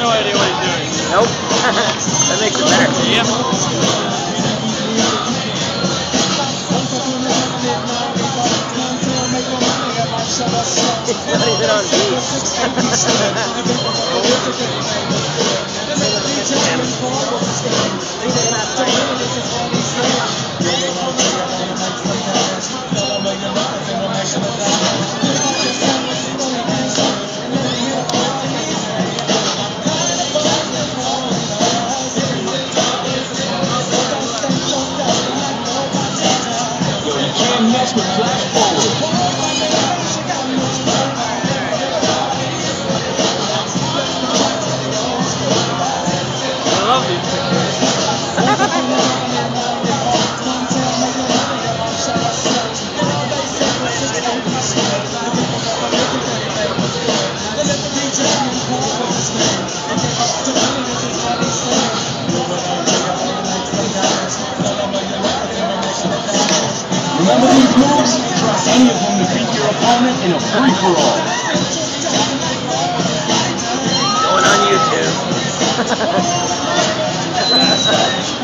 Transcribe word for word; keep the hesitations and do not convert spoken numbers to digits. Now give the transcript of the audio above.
no idea what he's doing. Nope. That makes it better. Yep. It's not even on beat. Mess with Flash Forward. I love these pictures. Remember these moves? Try any of them to beat your opponent in a free-for-all. Going on YouTube.